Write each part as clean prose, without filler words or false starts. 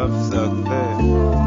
love sucked there.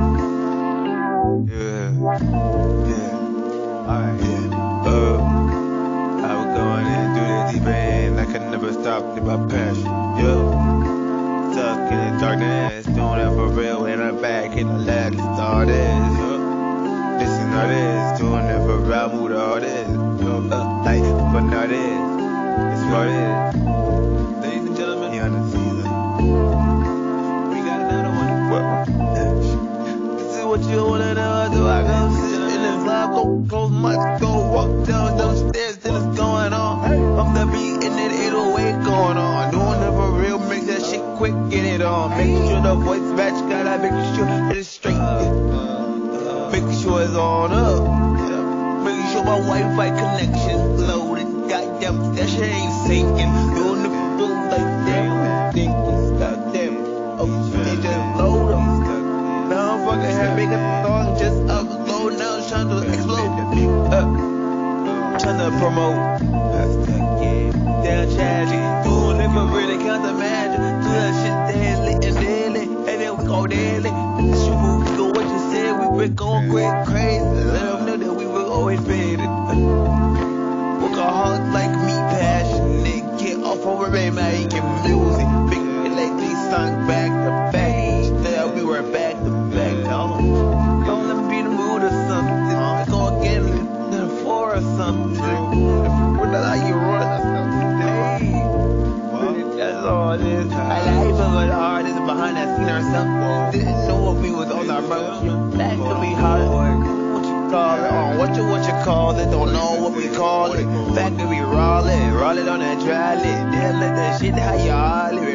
Yeah, yeah, alright, yeah. I was going in through the deep end, I could never stop in my passion. Yeah, stuck in the darkness, doing it for real. And I'm back in the lab, it's all this. Yeah, this and all this, doing it for real, move to all this. Like, but not this, it's what it is. Ladies and gentlemen, you understand. We got another one. What? This is what you wanna know. Do I go sit in this lab, go close my door, walk down those stairs till it's going on. Off the beat and then 808 going on. Doing it for real, make that shit quick, get it on. Make sure the voice match, gotta make sure that it's straight. Make sure it's on up. Make sure my Wi-Fi connection's loaded. Goddamn, that shit ain't sinking. Doing the fool like that. Thinking, goddamn. Oh, shit, just load up. Now I'm fucking happy, make a song just upload. Now I'm trying to explode. Trying to promote. Down tragic. Doing it for really count the magic. Do that shit daily and daily. And then we go daily. Shoot, we go what you said. We been going crazy. Let them know that we were always faded. Workaholics like me, passionate. Get off over me, making music. Big like these songs back to back. There we were back to back. Don't let me be in the mood or something. Go again to the floor or something. What the hell you running or something? Hey, that's all it is. I like it, but artists behind that scene or something. Didn't know what we was on our road. That could be hard. Call it on what you call it, don't know what we call it. Fact that we roll it on that trolley. Then let that shit how you all it.